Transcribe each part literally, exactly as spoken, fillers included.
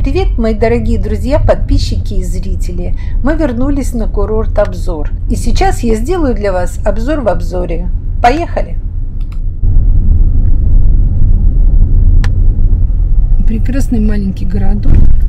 Привет, мои дорогие друзья, подписчики и зрители! Мы вернулись на курорт Обзор. И сейчас я сделаю для вас обзор в обзоре. Поехали! Прекрасный маленький городок.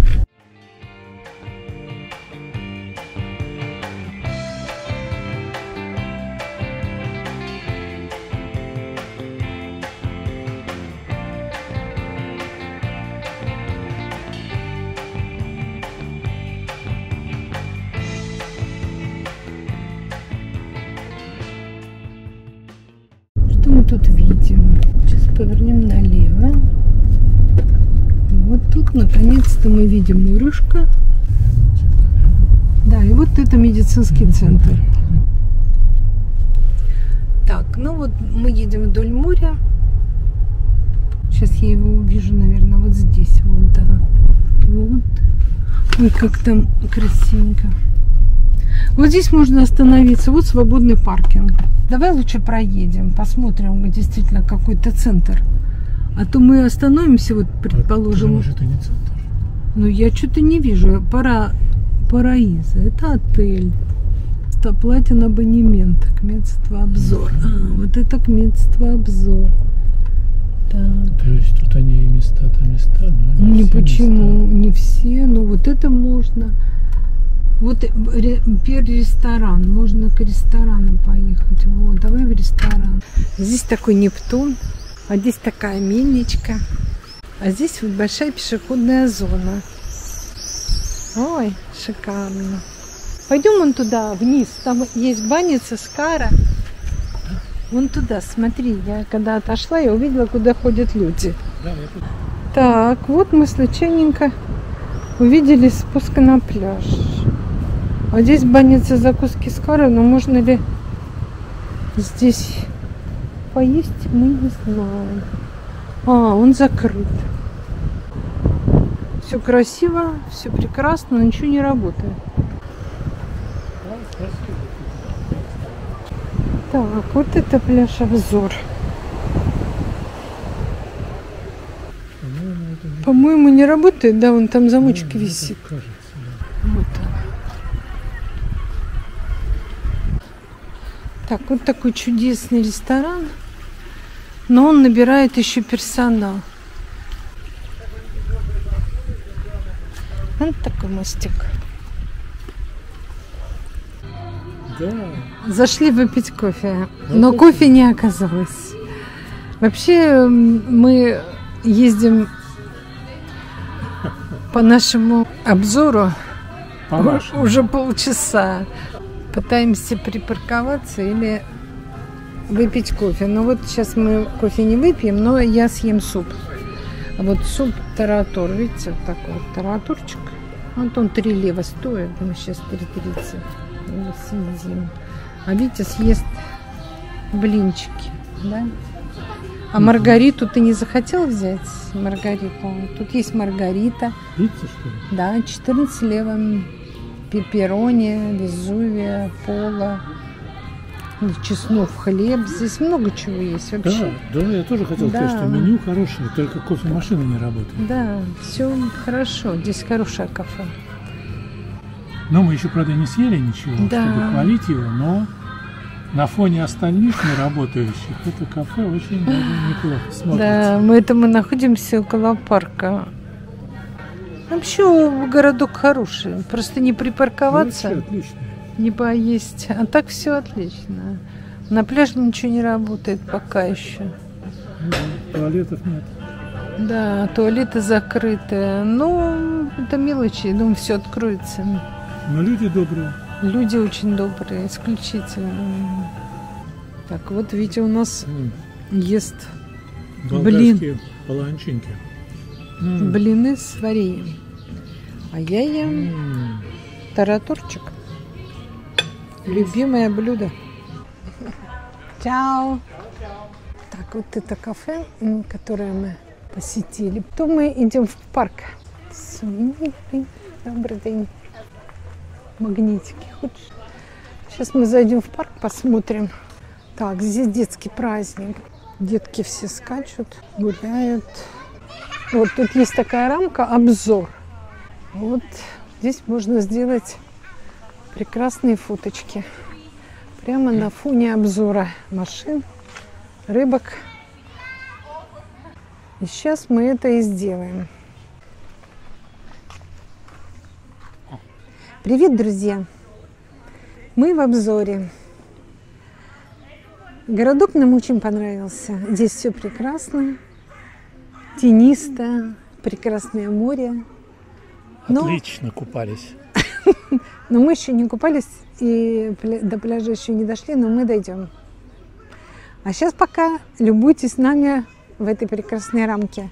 Что мы тут видим? Сейчас повернем налево. Вот тут наконец-то мы видим Мурюшка. Да, и вот это медицинский центр. Так, ну вот мы едем вдоль моря. Сейчас я его увижу, наверное, вот здесь. Вот, да. Вот. Ой, как там красивенько. Вот здесь можно остановиться. Вот свободный паркинг. Давай лучше проедем, посмотрим действительно какой-то центр. А то мы остановимся, вот предположим. А, это не центр. Ну я что-то не вижу. Пара, Параиза. Это отель. Платен абонемент. Кметство Обзор. А, вот это Кметство Обзор. Так. То есть тут они и места-то места, но не, не все почему, места. Не все. Ну вот это можно. Вот первый ресторан. Можно к ресторану поехать. Вот, давай в ресторан. Здесь такой Нептун. А здесь такая мельничка. А здесь вот большая пешеходная зона. Ой, шикарно. Пойдем вон туда, вниз. Там есть баница Скара. Вон туда, смотри. Я когда отошла, я увидела, куда ходят люди. Да, я тут... Так, вот мы случайненько увидели спуск на пляж. А здесь баница закуски Скара. Но можно ли здесь поесть, мы не знаем. А, он закрыт. Все красиво, все прекрасно, но ничего не работает. Так, вот это пляж Обзор. По-моему, не работает. Да, вон там замочек да, висит. Кажется, да. Вот он. Так, вот такой чудесный ресторан. Но он набирает еще персонал. Вот такой мостик. да. Зашли выпить кофе, Ну, но кофе. кофе не оказалось. Вообще мы ездим по нашему обзору По нашему. уже полчаса. Пытаемся припарковаться или выпить кофе. Но вот сейчас мы кофе не выпьем, но я съем суп. А вот суп таратор, видите, вот такой вот таратурчик. Вот он три лева стоит. Мы сейчас три тридцать его съедим. А Витя съест блинчики, да? А маргариту ты не захотел взять? Маргариту. Тут есть маргарита. Пицца, что ли? Да, четырнадцать лева. Пепперони, Везувия, Пола. Чеснов, хлеб. Здесь много чего есть вообще. Да, да, я тоже хотел да. сказать, что меню хорошее, только кофемашина не работает. Да, все хорошо. Здесь хорошее кафе. Но мы еще, правда, не съели ничего, Да. чтобы хвалить его, но на фоне остальных неработающих это кафе очень даже неплохо смотрится. Да, мы это мы находимся около парка. Вообще городок хороший. Просто не припарковаться, Вообще отлично. не поесть. А так все отлично. На пляже ничего не работает пока еще. Ну, туалетов нет. Да, туалеты закрыты. Ну, это мелочи. Я думаю, все откроется. Но люди добрые. Люди очень добрые, исключительно. Так, вот Витя у нас М, ест болгарские паланчинки. М, блины с вареньем. А я ем м. таратурчик. Любимое блюдо. Чао. Так, вот это кафе, м, которое мы посетили. Потом мы идем в парк. Сувениры. Добрый день. Магнитики. Хочешь? Сейчас мы зайдем в парк, посмотрим. Так, здесь детский праздник. Детки все скачут, гуляют. Вот тут есть такая рамка «Обзор». Вот здесь можно сделать прекрасные фоточки. Прямо на фоне обзора машин, рыбок. И сейчас мы это и сделаем. Привет, друзья! Мы в обзоре. Городок нам очень понравился. Здесь все прекрасно, тенисто, прекрасное море. Но... Отлично купались. Но мы еще не купались и до пляжа еще не дошли, но мы дойдем. А сейчас пока любуйтесь с нами в этой прекрасной рамке.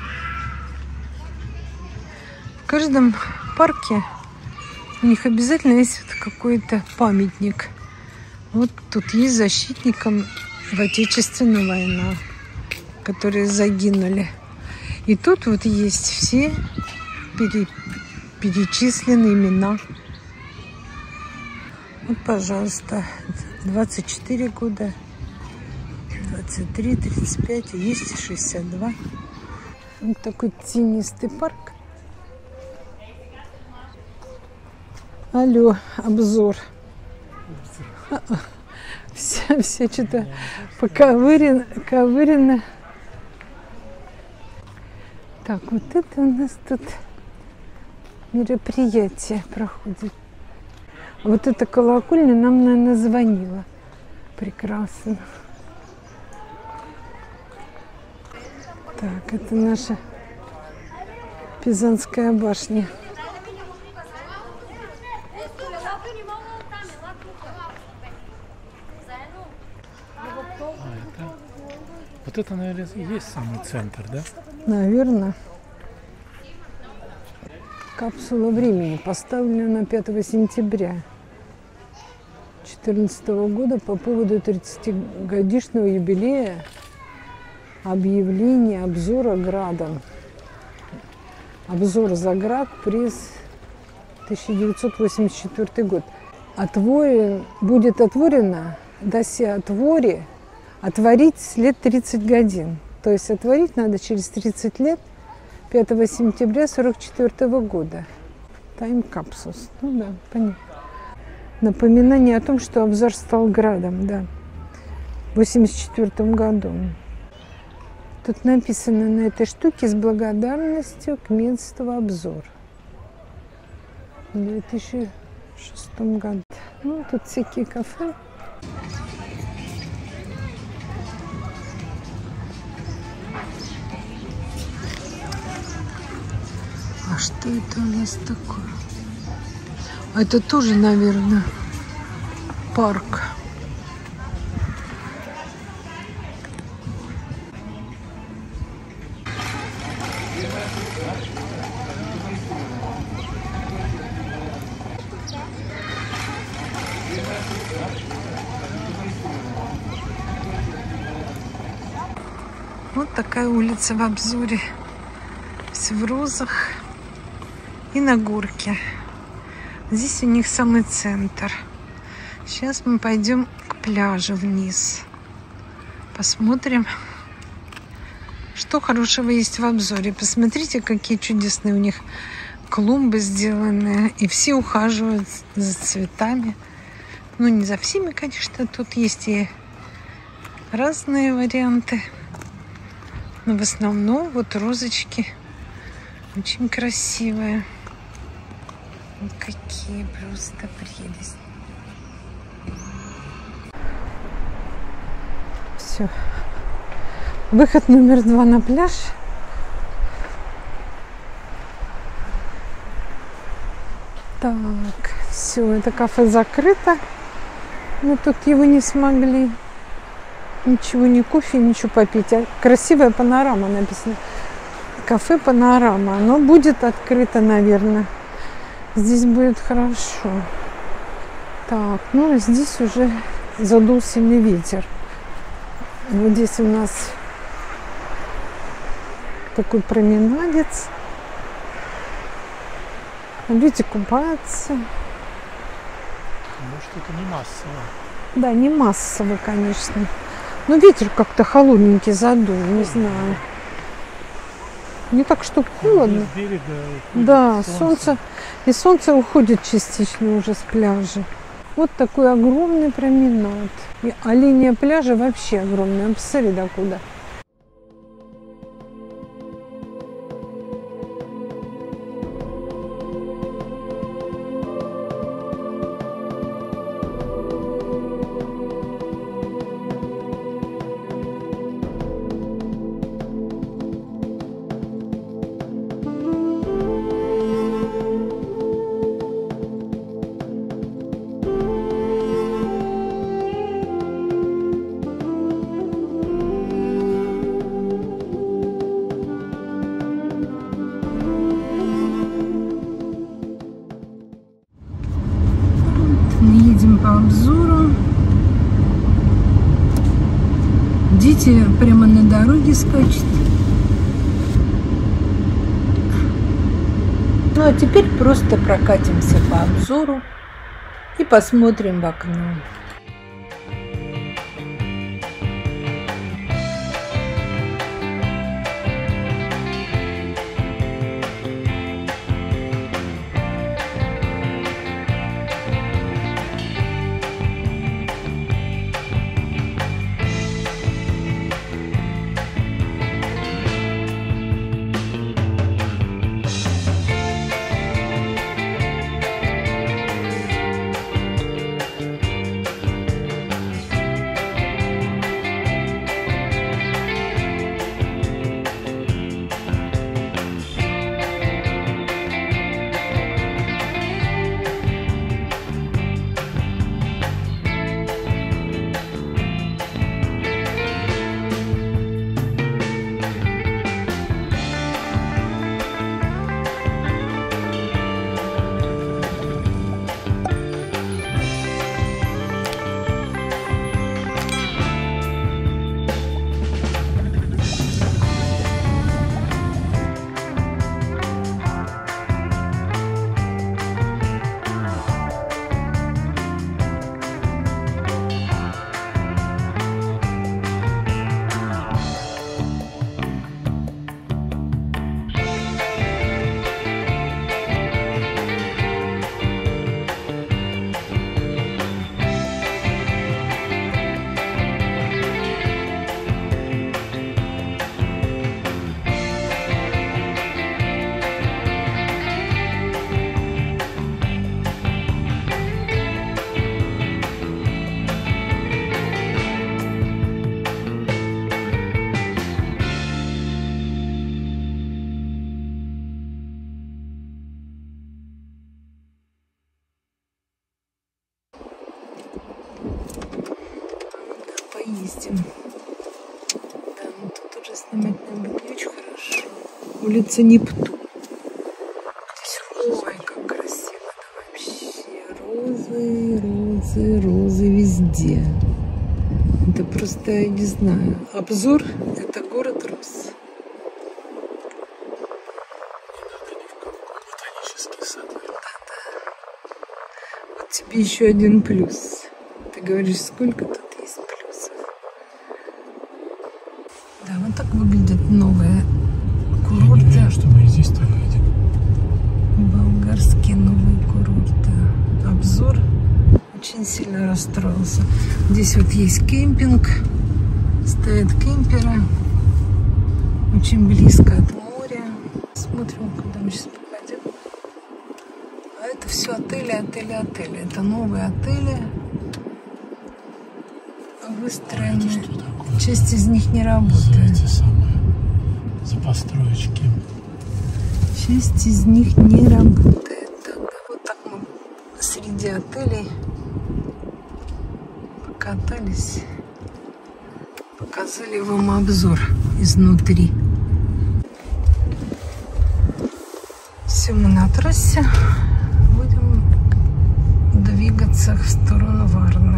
В каждом парке у них обязательно есть вот какой-то памятник. Вот тут есть защитникам в Отечественную войну, которые загинули. И тут вот есть все пере, перечислены имена. Вот, пожалуйста, двадцать четыре года, двадцать три, тридцать пять, есть и шестьдесят два. Вот такой тенистый парк. Алло, обзор. Все, все что-то поковырено, ковырено. Так, вот это у нас тут мероприятие проходит. Вот эта колокольня нам, наверное, звонила. Прекрасно. Так, это наша Пизанская башня. Вот это, наверное, и есть самый центр, да? Наверное. Капсула времени поставлена на пятого сентября две тысячи четырнадцатого года по поводу тридцатигодичного юбилея объявления обзора градом. Обзор за град, приз тысяча девятьсот восемьдесят четвёртый год. Отворен, будет отворено досе отворе отворить след тридцать годин. То есть отворить надо через тридцать лет, пятого сентября сорок четвёртого года. Тайм-капсус. Ну да, понятно. Напоминание о том, что обзор стал градом, да, в восемьдесят четвёртом году. Тут написано на этой штуке: с благодарностью к месту обзор. В две тысячи шестом году. Ну, тут всякие кафе. А что это у нас такое? А это тоже, наверное, парк. Вот такая улица в обзоре. Все в розах и на горке. Здесь у них самый центр. Сейчас мы пойдем к пляжу вниз. Посмотрим, что хорошего есть в обзоре. Посмотрите, какие чудесные у них клумбы сделаны. И все ухаживают за цветами. Ну, не за всеми, конечно. Тут есть и разные варианты. Но в основном вот розочки очень красивые. Вот какие просто прелесть. Все. Выход номер два на пляж. Так, все, это кафе закрыто. Мы тут его не смогли. Ничего, ни кофе, ничего попить. А красивая панорама написано. Кафе «Панорама». Оно будет открыто, наверное. Здесь будет хорошо. Так, ну здесь уже задул сильный ветер. Вот здесь у нас такой променадец. Люди купаются. Может, это не массово. Да, не массово, конечно. Но ветер как-то холодненький задул, не знаю. Не так, что холодно. С берега Да, солнце. солнце. И солнце уходит частично уже с пляжа. Вот такой огромный променад. И, а линия пляжа вообще огромная. Посмотри, докуда. Мы едем по обзору. Дети прямо на дороге скачут. Ну а теперь просто прокатимся по обзору и посмотрим в окно. Поездим. Да, ну тут уже снимать нам будет не очень хорошо. Улица Нептун. Здесь, ой, как красиво. Да, вообще розы, розы, розы везде. Это просто, я не знаю. Обзор — это город роз. Ботанический сад. Да, да. Вот тебе еще один плюс. Ты говоришь, сколько тут есть плюсов. Да, вот так выглядят новые курорты. Я не уверен, что мы и здесь так видим. Болгарские новые курорты. Обзор очень сильно расстроился. Здесь вот есть кемпинг. Стоят кемперы. Очень близко от моря. Смотрим, куда мы сейчас попадем. А это все отели, отели, отели. Это новые отели. Выстроены. Это что такое? Часть из них не работает. Эти самые за построечки. Часть из них не работает. Так, вот так мы среди отелей покатались. Показали вам обзор изнутри. Все, мы на трассе. Будем двигаться в сторону Варны.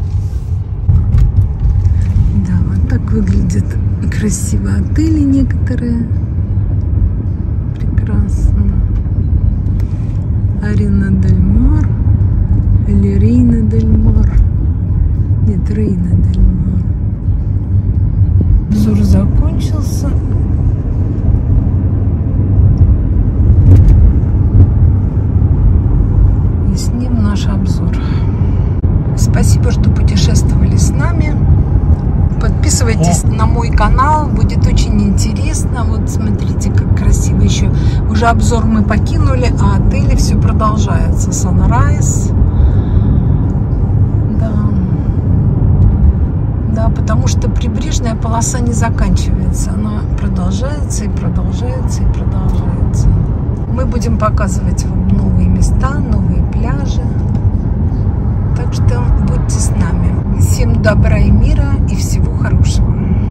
Да, вот так выглядят красиво отели некоторые. Прекрасно. Арена дель Мар или Рейна дель Мар. Нет, Рейна дель Мар. Обзор закончился. канал, будет очень интересно. Вот смотрите, как красиво еще. Уже обзор мы покинули, а отели все продолжается. Sunrise. Да. Да, потому что прибрежная полоса не заканчивается. Она продолжается и продолжается и продолжается. Мы будем показывать вам новые места, новые пляжи. Так что будьте с нами. Всем добра и мира и всего хорошего.